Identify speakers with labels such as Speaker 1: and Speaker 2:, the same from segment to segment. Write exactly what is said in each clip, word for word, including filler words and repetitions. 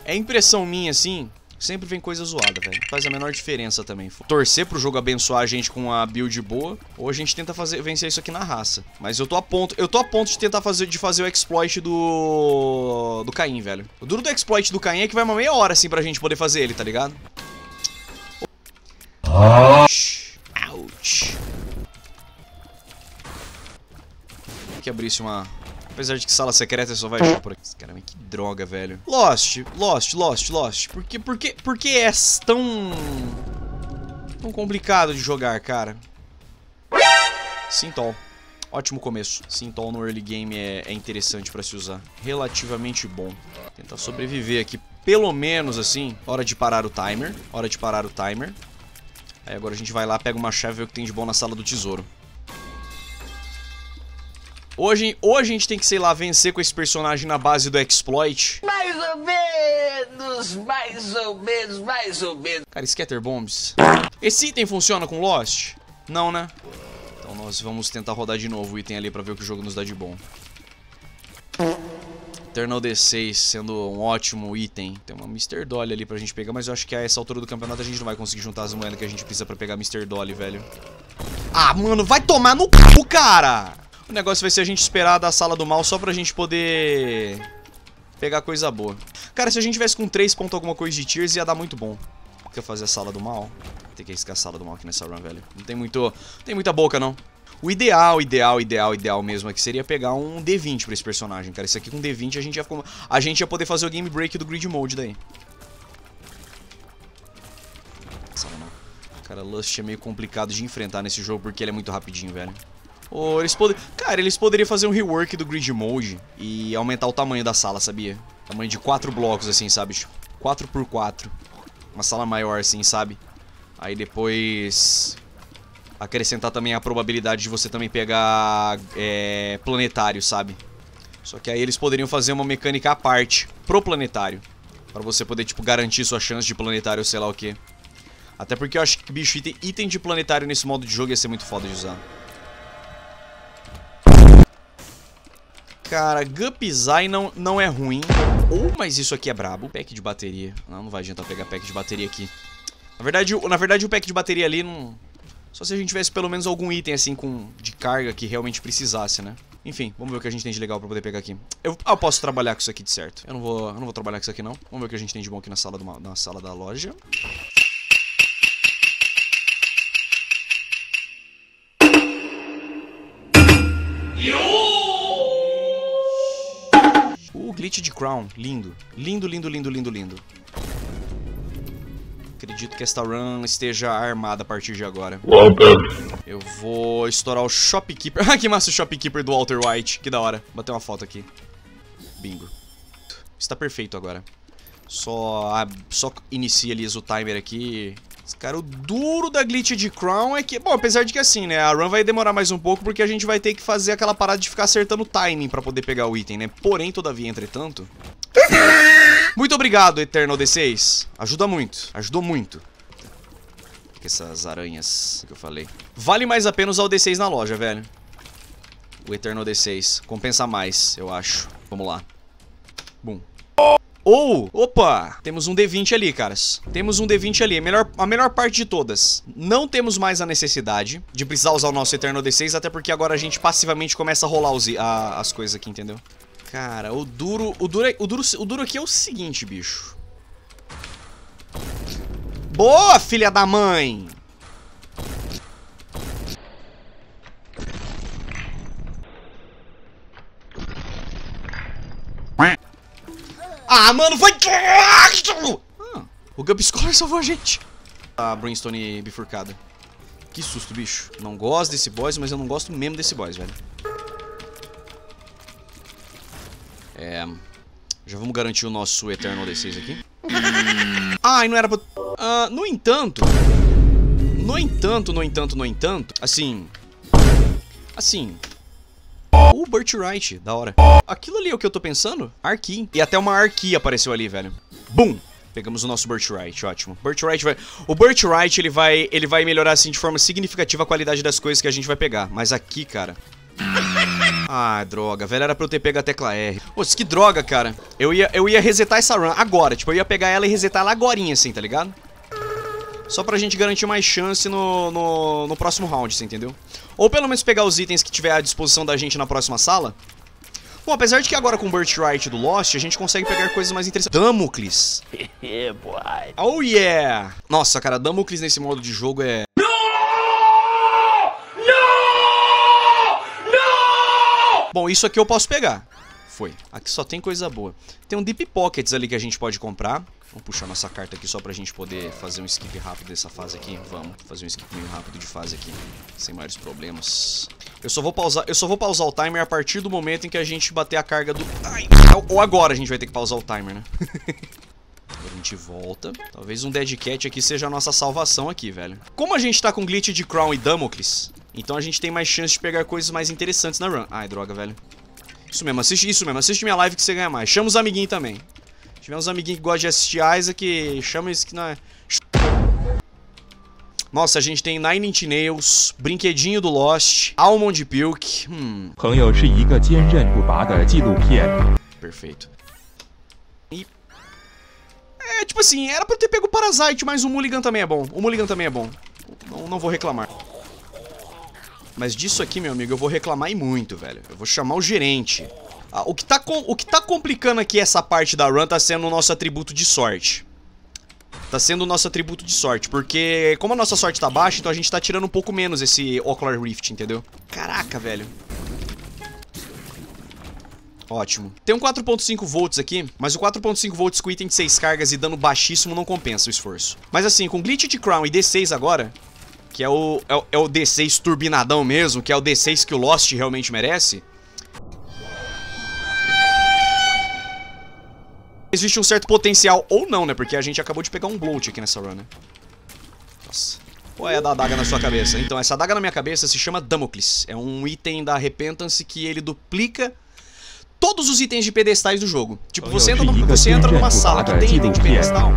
Speaker 1: É impressão minha, assim, sempre vem coisa zoada, velho. Faz a menor diferença também. Torcer pro jogo abençoar a gente com uma build boa, ou a gente tenta fazer, vencer isso aqui na raça. Mas eu tô a ponto, eu tô a ponto de tentar fazer, de fazer o exploit do... do Caim, velho. O duro do exploit do Caim é que vai uma meia hora, assim, pra gente poder fazer ele, tá ligado? Ouch. Ouch. Que abrisse uma... Apesar de que sala secreta só vai achar por aqui. Caramba, que droga, velho. Lost, Lost, Lost, Lost. Por que, por que, por que é tão... tão complicado de jogar, cara? Sintol. Ótimo começo. Sintol no early game é, é interessante pra se usar. Relativamente bom. Tentar sobreviver aqui, pelo menos assim. Hora de parar o timer. Hora de parar o timer. Aí agora a gente vai lá, pega uma chave e vê o que tem de bom na sala do tesouro. Hoje, ou a gente tem que, sei lá, vencer com esse personagem na base do exploit.
Speaker 2: Mais ou menos, mais ou menos, mais ou menos.
Speaker 1: Cara, Scatter Bombs. Esse item funciona com Lost? Não, né? Então nós vamos tentar rodar de novo o item ali pra ver o que o jogo nos dá de bom. Eternal D seis sendo um ótimo item. Tem uma mister Dolly ali pra gente pegar, mas eu acho que a essa altura do campeonato a gente não vai conseguir juntar as moedas que a gente precisa pra pegar mister Dolly, velho. Ah, mano, vai tomar no c***, cara! O negócio vai ser a gente esperar da sala do mal só pra gente poder pegar coisa boa. Cara, se a gente tivesse com três pontos alguma coisa de tiers, ia dar muito bom. Quer fazer a sala do mal? Tem que arriscar a sala do mal aqui nessa run, velho. Não tem muito, não tem muita boca, não. O ideal, ideal, ideal, ideal mesmo aqui seria pegar um D vinte pra esse personagem, cara. Isso aqui com D vinte a gente ia, a gente ia poder fazer o game break do grid mode daí. Sala não. Cara, Lust é meio complicado de enfrentar nesse jogo porque ele é muito rapidinho, velho. Ou eles poderiam... Cara, eles poderiam fazer um rework do grid mode e aumentar o tamanho da sala, sabia? Tamanho de quatro blocos, assim, sabe? quatro por quatro. Uma sala maior, assim, sabe? Aí depois... acrescentar também a probabilidade de você também pegar é, planetário, sabe? Só que aí eles poderiam fazer uma mecânica à parte pro planetário. Pra você poder, tipo, garantir sua chance de planetário, sei lá o que. Até porque eu acho que, bicho, item, item de planetário nesse modo de jogo ia ser muito foda de usar. Cara, Gupzai não, não é ruim. Oh, mas isso aqui é brabo. Pack de bateria. Não, não vai adiantar pegar pack de bateria aqui. Na verdade, o, na verdade, o pack de bateria ali não... Só se a gente tivesse pelo menos algum item assim com de carga que realmente precisasse, né? Enfim, vamos ver o que a gente tem de legal pra poder pegar aqui. Eu, ah, eu posso trabalhar com isso aqui de certo. Eu não vou, eu não vou trabalhar com isso aqui, não. Vamos ver o que a gente tem de bom aqui na sala, do, na sala da loja. O glitch de Crown, lindo. Lindo, lindo, lindo, lindo, lindo. Acredito que esta run esteja armada a partir de agora. Eu vou estourar o Shopkeeper. Ah, que massa o Shopkeeper do Walter White. Que da hora. Bater uma foto aqui. Bingo. Está perfeito agora. Só, só inicializa o timer aqui. Cara, o duro da glitch de Crown é que... Bom, apesar de que assim, né? A run vai demorar mais um pouco porque a gente vai ter que fazer aquela parada de ficar acertando o timing pra poder pegar o item, né? Porém, todavia, entretanto... Muito obrigado, Eternal D seis. Ajuda muito. Ajudou muito. Que essas aranhas que eu falei. Vale mais a pena usar o D seis na loja, velho. O Eternal D seis. Compensa mais, eu acho. Vamos lá. Bum. Ou, oh, opa, temos um D vinte ali, caras. Temos um D vinte ali, a melhor, a melhor parte de todas. Não temos mais a necessidade de precisar usar o nosso Eternal D seis, até porque agora a gente passivamente começa a rolar os, a, as coisas aqui, entendeu? Cara, o duro, o duro, o duro, o duro aqui é o seguinte, bicho. Boa, filha da mãe! Ah, mano, vai... Ah, o Gup Scholar salvou a gente. A Brimstone bifurcada. Que susto, bicho. Não gosto desse boss, mas eu não gosto mesmo desse boss, velho. É... Já vamos garantir o nosso Eternal D seis aqui. Ah, e não era pra... Uh, no entanto... No entanto, no entanto, no entanto... Assim... Assim... O Birthright, da hora. Aquilo ali é o que eu tô pensando? Arqui. E até uma Arqui apareceu ali, velho. Bum! Pegamos o nosso Birthright, ótimo. Birthright vai... O Birthright, ele vai, ele vai melhorar, assim, de forma significativa a qualidade das coisas que a gente vai pegar. Mas aqui, cara... Ah, droga, velho, era pra eu ter pego a tecla R. Pô, que droga, cara. Eu ia, eu ia resetar essa run agora, tipo, eu ia pegar ela e resetar ela agorinha, assim, tá ligado? Só pra gente garantir mais chance no, no, no próximo round, você entendeu? Ou pelo menos pegar os itens que tiver à disposição da gente na próxima sala. Bom, apesar de que agora com o Birthright do Lost, a gente consegue pegar coisas mais interessantes. Damocles. Oh, yeah. Nossa, cara, Damocles nesse modo de jogo é... Bom, isso aqui eu posso pegar. Foi. Aqui só tem coisa boa. Tem um Deep Pockets ali que a gente pode comprar. Vamos puxar nossa carta aqui só pra gente poder fazer um skip rápido dessa fase aqui. Vamos fazer um skip meio rápido de fase aqui. Sem maiores problemas. Eu só vou pausar, eu só vou pausar o timer a partir do momento em que a gente bater a carga do... Ai, ou agora a gente vai ter que pausar o timer, né? Agora a gente volta. Talvez um Dead Cat aqui seja a nossa salvação aqui, velho. Como a gente tá com glitch de Crown e Damocles, então a gente tem mais chance de pegar coisas mais interessantes na run. Ai, droga, velho. Isso mesmo, assiste isso mesmo. Assiste minha live que você ganha mais. Chama os amiguinhos também. Se tiver uns amiguinhos que gostam de assistir Isaac, chama isso que não é... Nossa, a gente tem Nine Inch Nails, Brinquedinho do Lost, Almond Pilk. Hum. Perfeito. E... É, tipo assim, era pra eu ter pego o Parasite, mas o Mulligan também é bom. O Mulligan também é bom. Não, não vou reclamar. Mas disso aqui, meu amigo, eu vou reclamar e muito, velho. Eu vou chamar o gerente. Ah, o, que tá com, o que tá complicando aqui essa parte da run tá sendo o nosso atributo de sorte. Tá sendo o nosso atributo de sorte, porque como a nossa sorte tá baixa, então a gente tá tirando um pouco menos esse Ocular Rift, entendeu? Caraca, velho. Ótimo. Tem um quatro ponto cinco volts aqui, mas o quatro ponto cinco volts com item de seis cargas e dano baixíssimo não compensa o esforço. Mas assim, com glitch de Crown e D seis agora... Que é o, é, o, é o D seis turbinadão mesmo, que é o D seis que o Lost realmente merece. Existe um certo potencial, ou não, né? Porque a gente acabou de pegar um bloat aqui nessa run, né? Nossa. Qual é a da adaga na sua cabeça? Então, essa adaga na minha cabeça se chama Damocles. É um item da Repentance que ele duplica todos os itens de pedestais do jogo. Tipo, você entra, no, você entra numa sala que tem item de pedestal...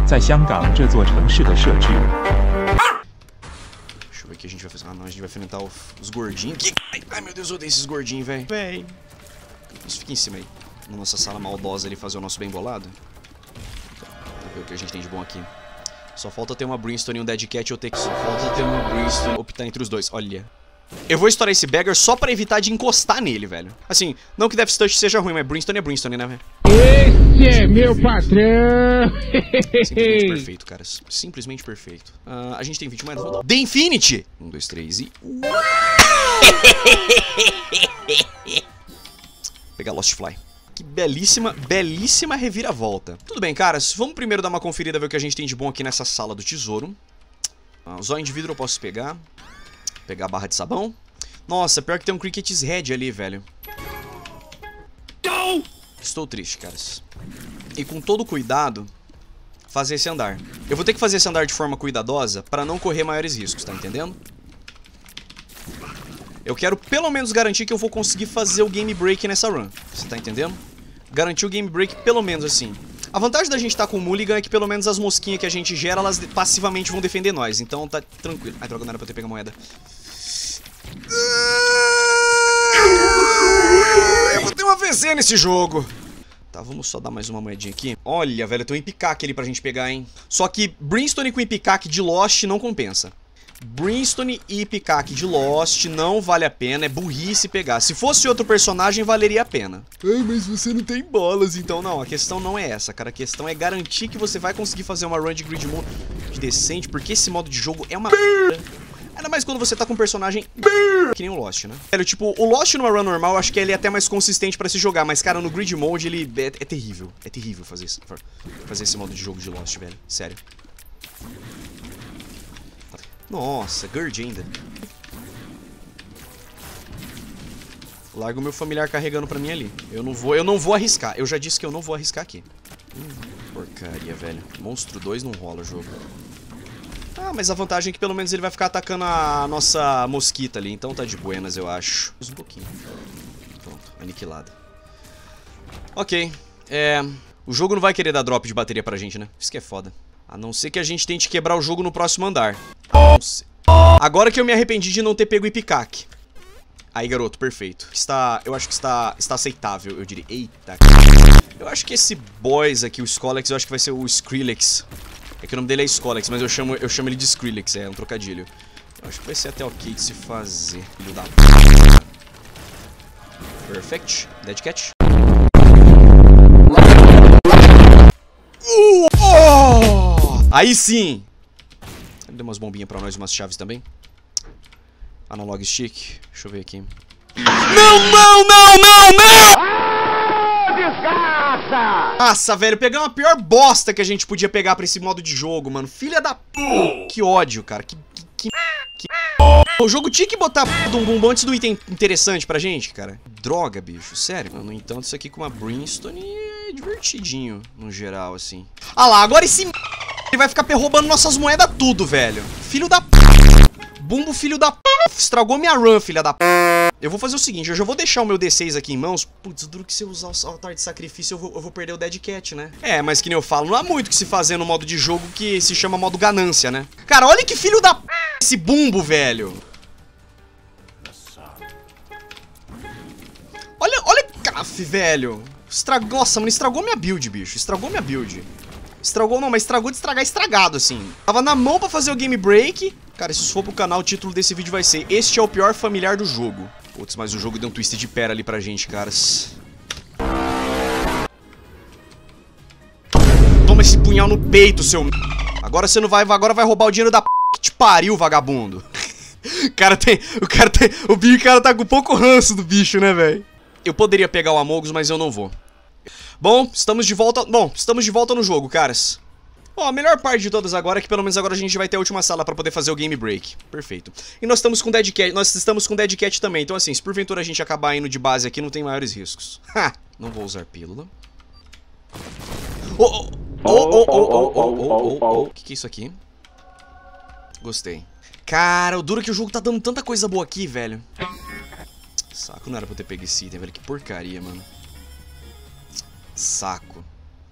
Speaker 1: Que a gente vai fazer. Ah, não, a gente vai enfrentar o, os gordinhos. Que... Ai, ai, meu Deus, eu odeio esses gordinhos, velho. Véi. Isso fica em cima aí. Na nossa sala maldosa ali fazer o nosso bem bolado. Vamos ver o que a gente tem de bom aqui. Só falta ter uma Brimstone e um Dead Cat. Eu ter que só falta ter uma Brimstone. Optar entre os dois. Olha. Eu vou estourar esse Beggar só pra evitar de encostar nele, velho. Assim, não que Death Touch seja ruim, mas Brimstone é Brimstone, né, velho?
Speaker 3: Esse é meu patrão!
Speaker 1: Simplesmente perfeito, cara. Simplesmente perfeito. Uh, a gente tem vinte moedas. Vamos dar... The Infinity! Um, dois, três e... Pegar Lost Fly. Que belíssima, belíssima reviravolta. Tudo bem, caras. Vamos primeiro dar uma conferida, ver o que a gente tem de bom aqui nessa sala do tesouro. Uh, o zóio de vidro eu posso pegar. Pegar a barra de sabão. Nossa, pior que tem um Cricket's Head ali, velho. Estou triste, caras. E com todo cuidado, fazer esse andar. Eu vou ter que fazer esse andar de forma cuidadosa pra não correr maiores riscos, tá entendendo? Eu quero pelo menos garantir que eu vou conseguir fazer o game break nessa run. Você tá entendendo? Garantir o game break pelo menos assim. A vantagem da gente estar com o Mulligan é que pelo menos as mosquinhas que a gente gera, elas passivamente vão defender nós. Então tá tranquilo. Ai, droga, não era pra eu ter pego a moeda. Eu vou ter uma V Z nesse jogo. Tá, vamos só dar mais uma moedinha aqui. Olha, velho, tem um Ipecac ali pra gente pegar, hein. Só que Brimstone com Ipecac de Lost não compensa. Brimstone e Ipecac de Lost não vale a pena, é burrice pegar. Se fosse outro personagem, valeria a pena. Ai, mas você não tem bolas, então não. A questão não é essa, cara. A questão é garantir que você vai conseguir fazer uma run de Grid Mode decente, porque esse modo de jogo é uma... Ainda mais quando você tá com um personagem que nem o Lost, né? Velho, tipo, o Lost numa run normal, eu acho que ele é até mais consistente pra se jogar. Mas, cara, no Grid Mode, ele é, é terrível. É terrível fazer, esse, fazer esse modo de jogo de Lost, velho. Sério. Nossa, Gurge ainda. Larga o meu familiar carregando pra mim ali. Eu não vou, eu não vou arriscar. Eu já disse que eu não vou arriscar aqui. Hum, porcaria, velho. Monstro dois não rola o jogo. Ah, mas a vantagem é que pelo menos ele vai ficar atacando a nossa mosquita ali. Então tá de buenas, eu acho. Um pouquinho. Pronto, aniquilado. Ok. É... O jogo não vai querer dar drop de bateria pra gente, né? Isso que é foda. A não ser que a gente tente quebrar o jogo no próximo andar. Agora que eu me arrependi de não ter pego o Ipecac. Aí, garoto, perfeito. Está, eu acho que está, está aceitável, eu diria. Eita. Eu acho que esse boys aqui, o Skolex, eu acho que vai ser o Skrillex. É que o nome dele é Skolex, mas eu chamo, eu chamo ele de Skrillex, é um trocadilho. Eu acho que vai ser até ok de se fazer, filho da p... Perfect. Dead Cat. Uh, oh! Aí sim! Deu umas bombinhas pra nós, umas chaves também. Analog stick. Deixa eu ver aqui. Não, não, não, não, não!
Speaker 2: Ah, desgraça!
Speaker 1: Nossa, velho, pegamos a pior bosta que a gente podia pegar pra esse modo de jogo, mano. Filha da p... Que ódio, cara. Que... que, que... O jogo tinha que botar p... um bumbum antes do item interessante pra gente, cara. Droga, bicho. Sério. No entanto, isso aqui com uma Brimstone é divertidinho, no geral, assim. Ah lá, agora esse... Ele vai ficar roubando nossas moedas tudo, velho. Filho da p... Bumbo, filho da p... Estragou minha run, filha da p... Eu vou fazer o seguinte, eu já vou deixar o meu D seis aqui em mãos. Putz, duro que se eu usar o altar de sacrifício eu vou, eu vou perder o Dead Cat, né? É, mas que nem eu falo, não há muito que se fazer no modo de jogo que se chama modo ganância, né? Cara, olha que filho da p... Esse bumbo, velho. Olha, olha, caf, velho. Estragou, nossa, mano, estragou minha build, bicho. Estragou minha build. Estragou não, mas estragou de estragar estragado, assim. Tava na mão pra fazer o game break. Cara, se isso for pro canal, o título desse vídeo vai ser Este é o pior familiar do jogo. Putz, mas o jogo deu um twist de pera ali pra gente, caras. Toma esse punhal no peito, seu... Agora você não vai... Agora vai roubar o dinheiro da p... que te pariu, vagabundo. O cara tem... O cara tem... O bicho, cara tá com pouco ranço do bicho, né, velho? Eu poderia pegar o Amogus, mas eu não vou. Bom, estamos de volta... Bom, estamos de volta no jogo, caras. Bom, a melhor parte de todas agora é que pelo menos agora a gente vai ter a última sala pra poder fazer o game break. Perfeito. E nós estamos com Dead Cat, nós estamos com Dead Cat também. Então assim, se porventura a gente acabar indo de base aqui, não tem maiores riscos. Ha! Não vou usar pílula. Oh, oh, oh, oh, oh, oh, oh, oh, oh. O que que é isso aqui? Gostei. Cara, o duro é que o jogo tá dando tanta coisa boa aqui, velho. Saco, não era pra eu ter pego esse item, velho. Que porcaria, mano. Saco.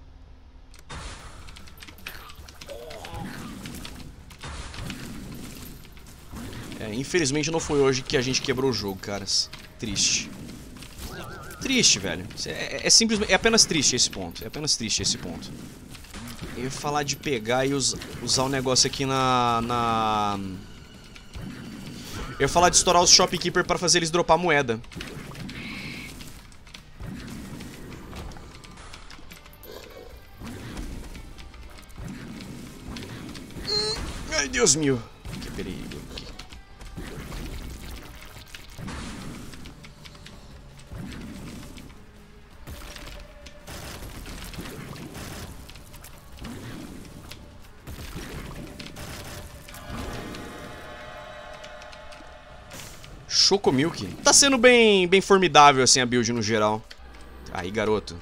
Speaker 1: É, infelizmente não foi hoje que a gente quebrou o jogo, caras. Triste. Triste, velho. É, é simplesmente... É apenas triste esse ponto. É apenas triste esse ponto. Eu ia falar de pegar e us, usar o um negócio aqui na... na... Eu ia falar de estourar os Shopkeeper pra fazer eles dropar moeda. Ai, Deus meu. Que perigo. Chocomilk. Tá sendo bem, bem formidável assim a build no geral. Aí, garoto.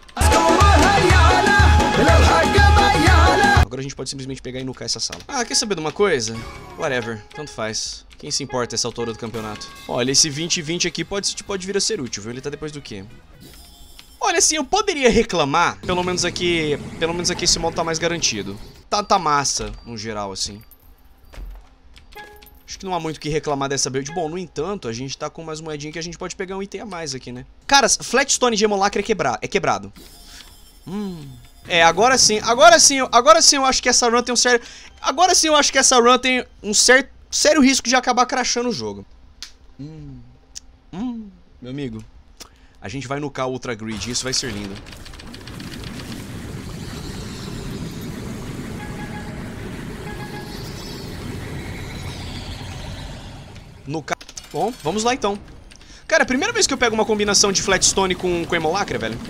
Speaker 1: Agora a gente pode simplesmente pegar e nucar essa sala. Ah, quer saber de uma coisa? Whatever, tanto faz. Quem se importa essa altura do campeonato? Olha, esse vinte vinte aqui pode, pode vir a ser útil, viu? Ele tá depois do quê? Olha, assim, eu poderia reclamar. Pelo menos aqui, pelo menos aqui esse modo tá mais garantido. Tá, tá massa, no geral, assim. Acho que não há muito o que reclamar dessa build. Bom, no entanto, a gente tá com umas moedinhas que a gente pode pegar um item a mais aqui, né? Caras, Flatstone de Hemolacre é, quebra é quebrado. Hum... É, agora sim, agora sim, agora sim eu acho que essa run tem um sério... Agora sim eu acho que essa run tem um cer sério risco de acabar crashando o jogo. Hum, hum, meu amigo, a gente vai nucar o Ultra Grid, isso vai ser lindo. Nucar... Bom, vamos lá então. Cara, é a primeira vez que eu pego uma combinação de Flatstone com, com Hemolacre, velho.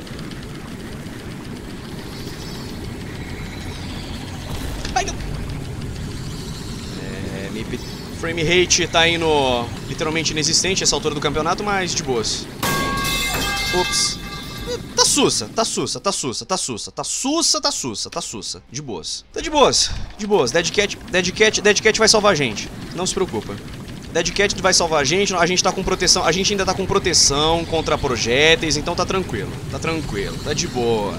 Speaker 1: É, frame rate tá indo literalmente inexistente essa altura do campeonato, mas de boas. Ops. Tá sussa, tá sussa, tá sussa, tá sussa, tá sussa, tá sussa, tá sussa. De boas. Tá de boas, de boas. Dead Cat, Dead Cat, Dead Cat vai salvar a gente. Não se preocupa. Dead Cat vai salvar a gente, a gente tá com proteção, a gente ainda tá com proteção contra projéteis, então tá tranquilo. Tá tranquilo, tá de boa.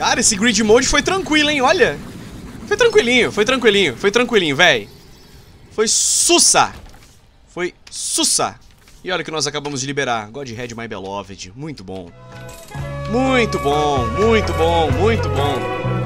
Speaker 1: Cara, esse grid mode foi tranquilo, hein? Olha. Foi tranquilinho, foi tranquilinho, foi tranquilinho, véi. Foi sussa. Foi sussa. E olha o que nós acabamos de liberar. Godhead My Beloved. Muito bom. Muito bom, muito bom, muito bom.